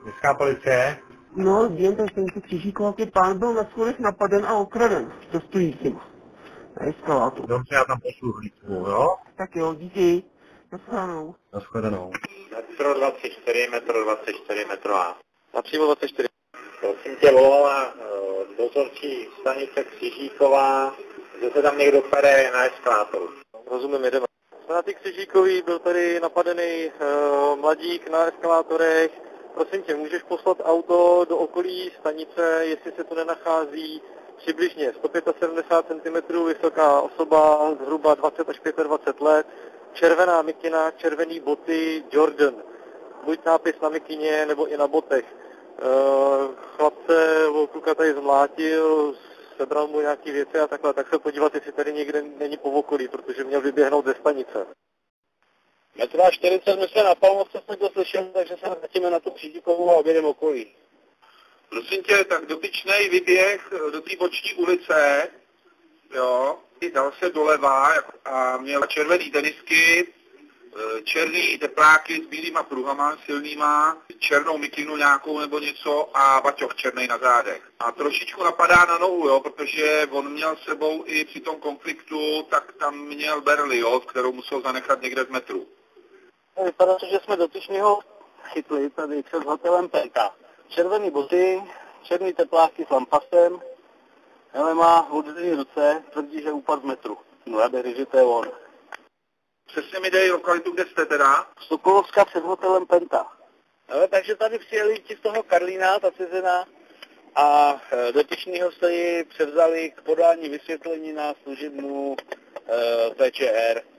Městská policie? No, vím, to jsem si Křižíkovaký pán byl na schodech napaden a okraden. Cestujícím. Na eskalátoru. Dobře, já tam pošlu hlídku, jo? Tak jo, díky. Naschledanou. Naschledanou. Metro 24, metro 24, metro A. Napřímo 24. Prosím tě, volala dozorčí stanice Křižíková, že se tam někdo pere na eskalátoru. Rozumím, jdeme. Jsme na ty Křižíkový, byl tady napadený mladík na eskalátorech. Prosím tě, můžeš poslat auto do okolí stanice, jestli se tu nenachází přibližně 175 cm vysoká osoba, zhruba 20 až 25 let, červená mikina, červený boty, Jordan. Buď nápis na mikině, nebo i na botech. Chlapce, kluka tady zmlátil, sebral mu nějaký věci a takhle, tak se podívat, jestli tady někde není po okolí, protože měl vyběhnout ze stanice. Metro 40 my jsme na Palmovce, jsme to slyšeli, takže se vrátíme na tu Křižíkovou a objedeme okolí. Prosím tě, tak dotyčnej vyběh do té boční ulice, jo, dal se doleva a měl červený tenisky, černý tepláky s bílýma pruhama silnýma, černou mikinu nějakou nebo něco a baťoch černý na zádech. A trošičku napadá na nohu, jo, protože on měl s sebou i při tom konfliktu, tak tam měl berli, jo, kterou musel zanechat někde v metru. Vypadá to, že jsme dotyčného chytli tady před hotelem PK. Červený boty, černý tepláky s lampasem, hele má odřený ruce, tvrdí, že upad z metru. No já věřím, že to je on. Přesně mi dej lokalitu, kde jste teda? Sokolovská před hotelem Penta. Ale takže tady přijeli ti z toho Karlína, ta cizina, a dotyčnýho jste ji převzali k podání vysvětlení na služebnu PČR.